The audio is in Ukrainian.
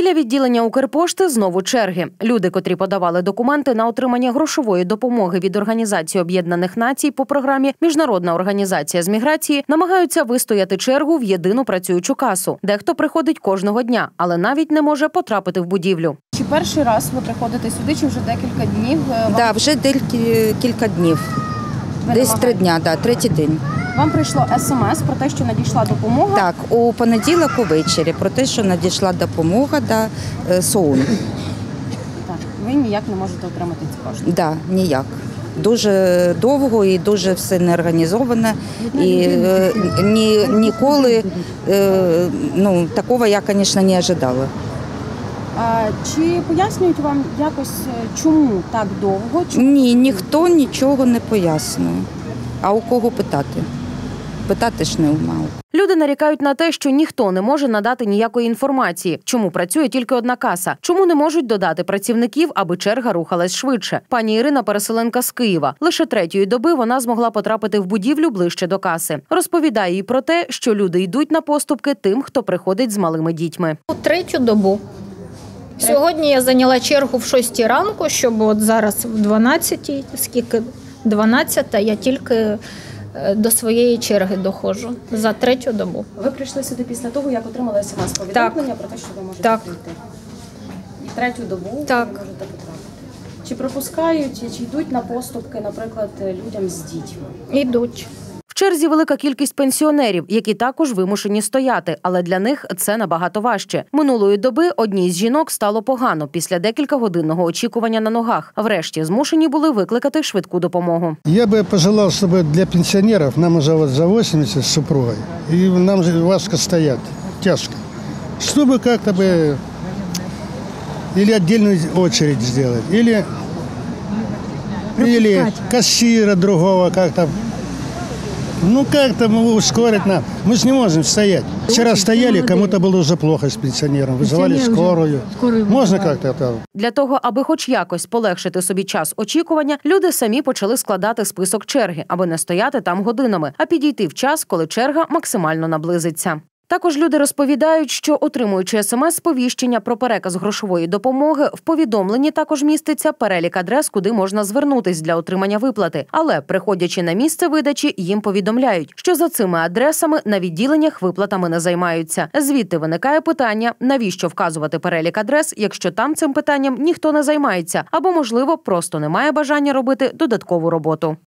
Біля відділення Укрпошти знову черги. Люди, котрі подавали документи на отримання грошової допомоги від Організації Об'єднаних Націй по програмі «Міжнародна організація з міграції», намагаються вистояти чергу в єдину працюючу касу. Дехто приходить кожного дня, але навіть не може потрапити в будівлю. Чи перший раз ви приходите сюди, чи вже декілька днів? Так, вже кілька днів. Десь 3 дні, третій день. Вам прийшло смс про те, що надійшла допомога? Так, у понеділок увечері про те, що надійшла допомога СОУН. Так, ви ніяк не можете отримати ці кошти? Так, ніяк. Дуже довго і дуже все неорганізовано. І ніколи такого я, звісно, не очікувала. Чи пояснюють вам якось, чому так довго? Ні, ніхто нічого не пояснює. А у кого питати? Питати ж не мав. Люди нарікають на те, що ніхто не може надати ніякої інформації, чому працює тільки одна каса, чому не можуть додати працівників, аби черга рухалась швидше. Пані Ірина – переселенка з Києва. Лише 3-ї доби вона змогла потрапити в будівлю ближче до каси. Розповідає їй про те, що люди йдуть на поступки тим, хто приходить з малими дітьми. 3-ю добу. Сьогодні я зайняла чергу в 6 ранку, щоб от зараз в 12-й, скільки 12-та, я тільки до своєї черги доходжу за 3-ю добу. Ви прийшли сюди після того, як отримали смс-повідомлення про те, що ви можете прийти? І 3-ю добу ви можете потрапити. Чи пропускають, чи йдуть на поступки, наприклад, людям з дітьми? Йдуть. В черзі велика кількість пенсіонерів, які також вимушені стояти, але для них це набагато важче. Минулої доби одній з жінок стало погано після декількагодинного очікування на ногах. Врешті змушені були викликати швидку допомогу. Я би пожелав, щоб для пенсіонерів, нам вже за 80 з супругою, і нам важко стояти, тяжко. Щоб як-то би, або віддільну очередь зробити, або касира другого как-то. Как-то ускорить нам. Мы же не можем стоять. Вчера стояли, кому-то было уже плохо с пенсионером. Вызывали скорую. Можно как-то это? Для того, аби хоч якось полегшити собі час очікування, люди самі почали складати список черги, аби не стояти там годинами, а підійти в час, коли черга максимально наблизиться. Також люди розповідають, що, отримуючи смс-сповіщення про переказ грошової допомоги, в повідомленні також міститься перелік адрес, куди можна звернутись для отримання виплати. Але, приходячи на місце видачі, їм повідомляють, що за цими адресами на відділеннях виплатами не займаються. Звідти виникає питання, навіщо вказувати перелік адрес, якщо там цим питанням ніхто не займається, або, можливо, просто немає бажання робити додаткову роботу.